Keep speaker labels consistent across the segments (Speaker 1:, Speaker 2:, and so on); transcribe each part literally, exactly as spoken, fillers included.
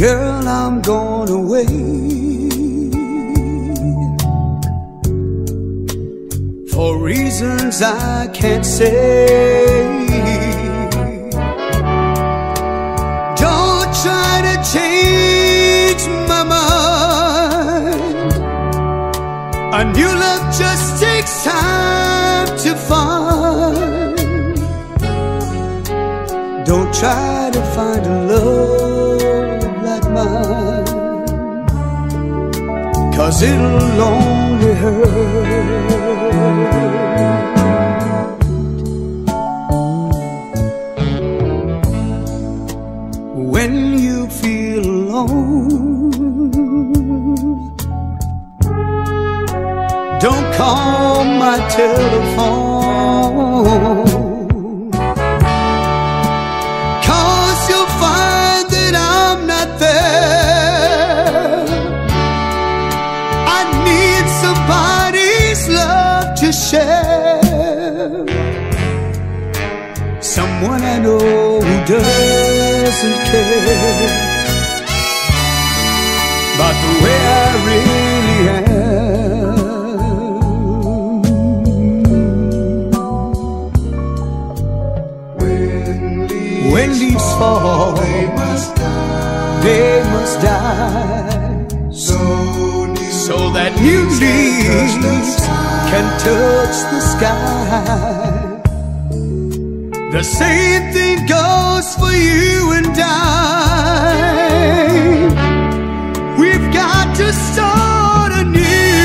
Speaker 1: Girl, I'm going away for reasons I can't say. Don't try to change my mind. A new love just takes time to find. Don't try to find a love like mine, 'cause it'll only hurt. When you feel alone, don't call my telephone, 'cause you'll find that I'm not there. I need somebody's love to share, someone I know who doesn't care about the way I really am. When leaves fall, they must die, they must die. So, so that new leaves can touch the sky. The same thing goes for you and I. We've got to start anew.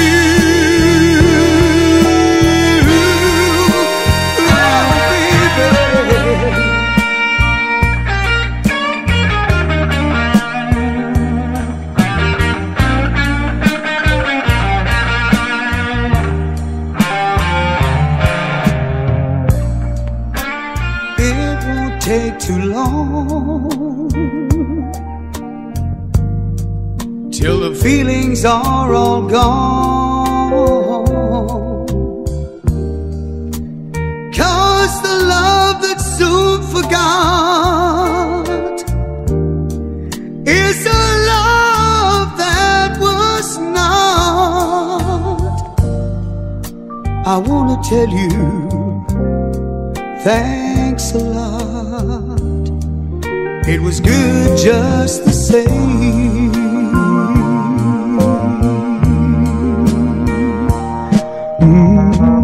Speaker 1: Take too long till the feelings are all gone, 'cause the love that's soon forgot is a love that was not. I wanna tell you thanks a lot. It was good just the same. Mm-hmm.